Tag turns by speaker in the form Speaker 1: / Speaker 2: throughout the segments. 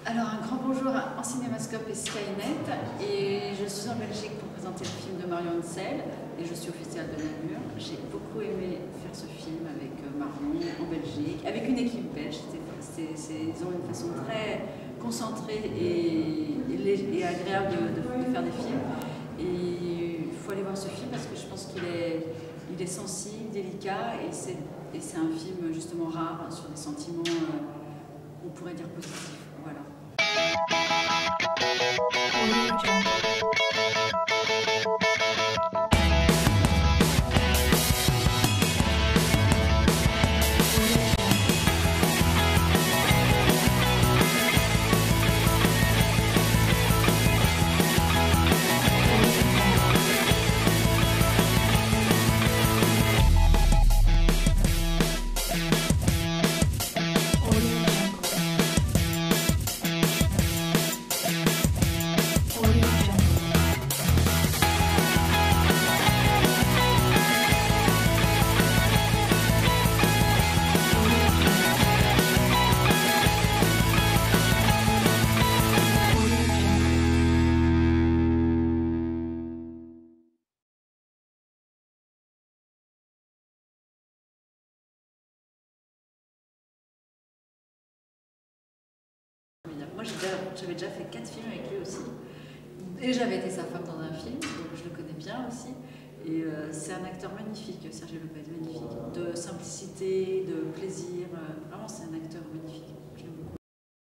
Speaker 1: Alors un grand bonjour en Cinémascope et Skynet, et je suis en Belgique pour présenter le film de Marion Hensel et je suis officielle de Namur. J'ai beaucoup aimé faire ce film avec Marion en Belgique, avec une équipe belge. Ils ont une façon très concentrée et agréable de faire des films. Et il faut aller voir ce film parce que je pense qu'il est sensible, délicat, et c'est un film justement rare sur des sentiments, on pourrait dire positifs. Voilà. Moi, j'avais déjà fait 4 films avec lui aussi. Et j'avais été sa femme dans un film, donc je le connais bien aussi. Et c'est un acteur magnifique, Sergio Lopez, magnifique. De simplicité, de plaisir. Vraiment, c'est un acteur magnifique. Je l'aime beaucoup.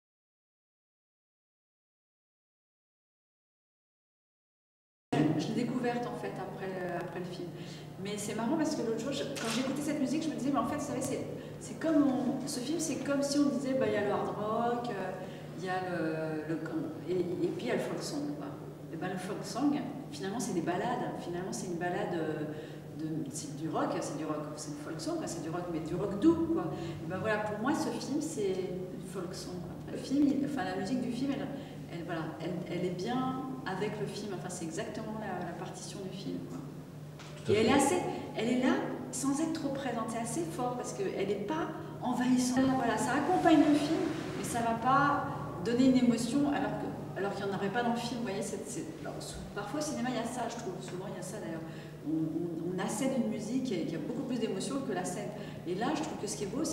Speaker 1: Je l'ai découverte en fait après le film. Mais c'est marrant parce que l'autre jour, quand j'écoutais cette musique, je me disais, mais en fait, vous savez, c'est comme ce film, c'est comme si on disait, bah, il y a le hard rock, il y a et puis il y a le folk song. Et ben, le folk song, finalement, c'est des ballades. Finalement, c'est une balade c'est du rock, c'est du folk song, c'est du rock, mais du rock doux, quoi. Et ben voilà, pour moi, ce film, c'est folk song. Le film, la musique du film, elle est bien avec le film. Enfin, c'est exactement la partition du film, quoi. Et elle est là sans être trop présente. C'est assez fort parce qu'elle n'est pas envahissante. Voilà, ça accompagne le film, mais ça ne va pas donner une émotion alors qu'il n'y en aurait pas dans le film. Vous voyez, parfois au cinéma, il y a ça, je trouve. Souvent, il y a ça d'ailleurs. On assène une musique qui a beaucoup plus d'émotion que la scène. Et là, je trouve que ce qui est beau, c'est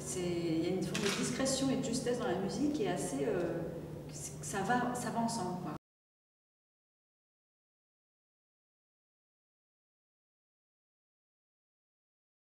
Speaker 1: qu'il y a une forme de discrétion et de justesse dans la musique qui est assez... ça va ensemble, quoi.